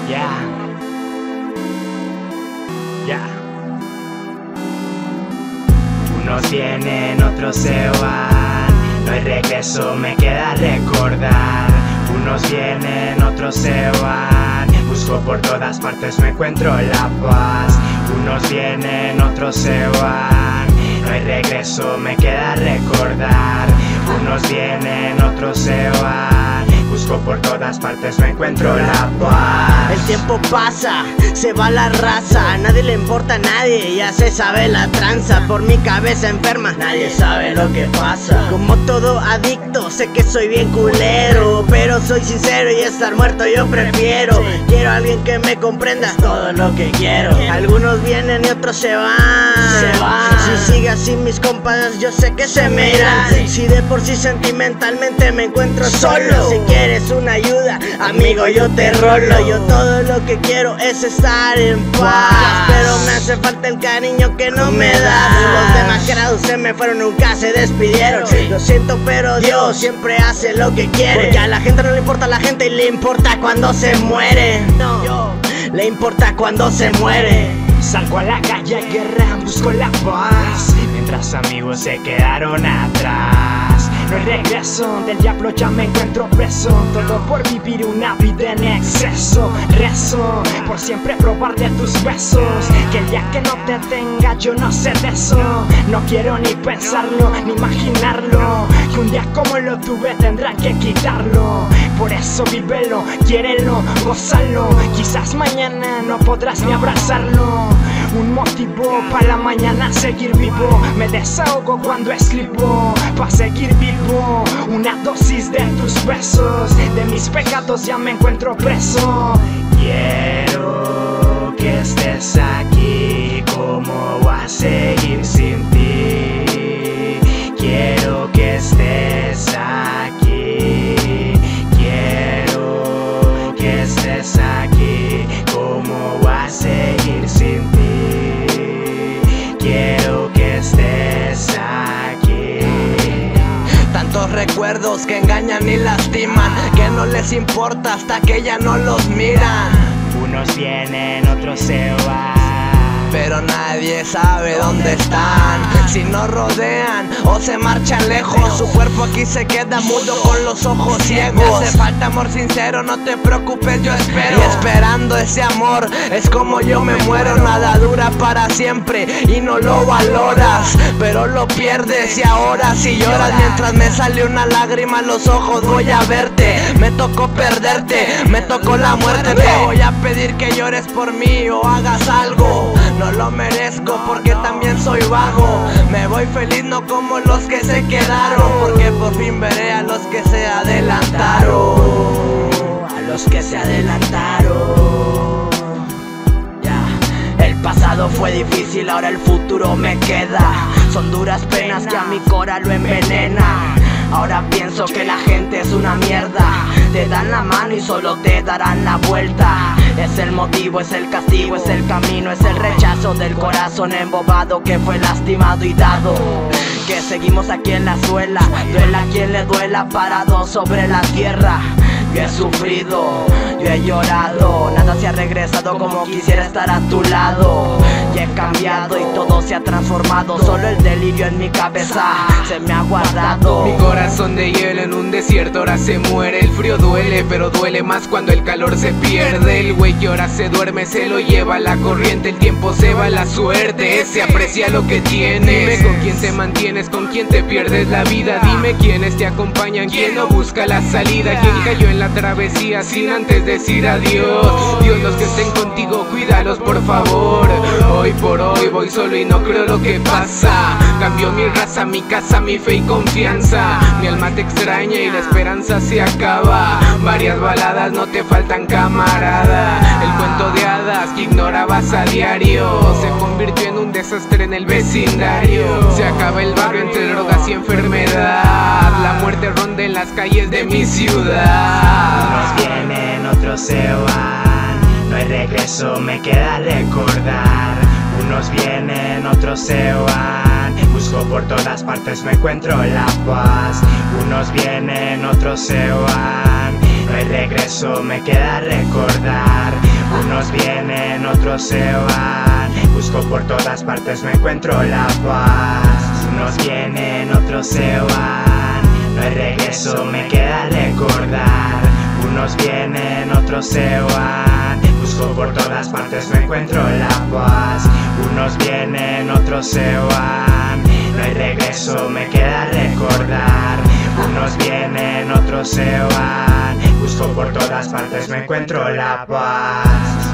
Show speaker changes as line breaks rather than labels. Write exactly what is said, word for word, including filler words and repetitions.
Ya, ya. Unos vienen, otros se van. No hay regreso, me queda recordar. Unos vienen, otros se van. Busco por todas partes, no encuentro la paz. Unos vienen, otros se van. No hay regreso, me queda recordar. Unos vienen, otros se van. Busco por todas partes, no encuentro la paz.
El tiempo pasa, se va la raza. A nadie le importa a nadie, ya se sabe la tranza. Por mi cabeza enferma, nadie sabe lo que pasa. Como todo adicto, sé que soy bien culero, pero soy sincero y estar muerto yo prefiero. Quiero a alguien que me comprenda, es todo lo que quiero. Algunos vienen y otros se van, se van. Si sigue así mis compas, yo sé que se me irán. Si de por sí sentimentalmente me encuentro solo, si quieres una ayuda, amigo, yo te rolo. Yo todo lo que quiero es estar en paz, pero me hace falta el cariño que no me das. Los demacrados se me fueron, nunca se despidieron. Lo siento, pero Dios siempre hace lo que quiere. Porque a la gente no le importa a la gente y le importa cuando se muere. No, le importa cuando se muere.
Salgo a la calle a guerra, busco la paz, mientras amigos se quedaron atrás. No hay regreso, del diablo ya me encuentro preso. Todo por vivir una vida en exceso. Rezo por siempre probar de tus besos. Que el día que no te tenga yo no sé de eso. No quiero ni pensarlo, ni imaginarlo. Que un día como lo tuve tendrán que quitarlo. Por eso vívelo, quiérelo, gózalo. Quizás mañana no podrás ni abrazarlo. Un motivo para la mañana seguir vivo. Me desahogo cuando escribo para seguir vivo. Una dosis de tus besos. De mis pecados ya me encuentro preso. Quiero que estés aquí. ¿Cómo voy a seguir sin ti? Quiero que estés aquí. Quiero que estés aquí. ¿Cómo voy a seguir sin ti? Quiero que estés aquí.
Tantos recuerdos que engañan y lastiman, que no les importa hasta que ya no los miran.
Unos vienen, otros se van,
pero nadie sabe dónde están. Si nos rodean o se marchan lejos, su cuerpo aquí se queda mudo con los ojos ciegos. Me hace falta amor sincero, no te preocupes, yo espero. Y esperando ese amor es como yo me muero. Nada dura para siempre y no lo valoras, pero lo pierdes y ahora si lloras. Mientras me sale una lágrima a los ojos voy a verte. Me tocó perderte, me tocó la muerte. Te voy a pedir que llores por mí o hagas algo. No lo merezco porque también soy vago. Me voy feliz, no como los que se quedaron, porque por fin veré a los que se adelantaron. A los que se adelantaron. Ya. El pasado fue difícil, ahora el futuro me queda. Son duras penas que a mi cora lo envenena. Ahora pienso que la gente es una mierda. Te dan la mano y solo te darán la vuelta. Es el motivo, es el castigo, es el camino, es el rechazo del corazón embobado que fue lastimado y dado. Que seguimos aquí en la suela, duela a quien le duela, parado sobre la tierra. Yo he sufrido, yo he llorado, nada se ha regresado como quisiera estar a tu lado. Y he cambiado y todo se ha transformado, solo el delirio en mi cabeza se me ha guardado.
Mi corazón de hielo en un desierto ahora se muere. El frío duele, pero duele más cuando el calor se pierde. El güey que ahora se duerme se lo lleva la corriente. El tiempo se va, la suerte se aprecia lo que tienes. Dime con quién te mantienes, con quién te pierdes la vida. Dime quiénes te acompañan, quién no busca la salida. Quién cayó en la travesía sin antes decir adiós. Dios, los que estén contigo, cuídalos por favor. Hoy por hoy voy solo y no creo lo que pasa. Cambió mi raza, mi casa, mi fe y confianza. Mi alma te extraña y la esperanza se acaba. Varias baladas no te faltan, camarada. El cuento de hadas que ignorabas a diario se convirtió en un desastre en el vecindario. Se acaba el barrio entre drogas y enfermedad. La muerte ronda en las calles de mi ciudad.
unos vienen, otros se van. No hay regreso, me queda recordar. Unos vienen, otros se van. Busco por todas partes, no encuentro la paz. Unos vienen, otros se van. No hay regreso, me queda recordar. Unos vienen, otros se van. Busco por todas partes, no encuentro la paz. Unos vienen, otros se van. No hay regreso, me queda recordar. Unos vienen, otros se van. Busco por todas partes, no encuentro la paz. Unos vienen, otros se van. No hay regreso, me queda recordar. Unos vienen, otros se van. Busco por todas partes, no encuentro la paz.